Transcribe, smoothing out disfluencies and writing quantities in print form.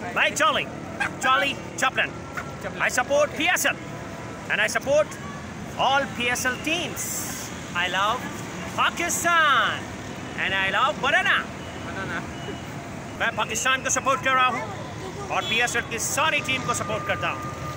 Like Charlli Cheplan. I support PSL and I support all PSL teams. I love Pakistan and I love banana. मैं पाकिस्तान को support कर रहा हूँ और PSL की सारी टीम को सपोर्ट करता हूँ।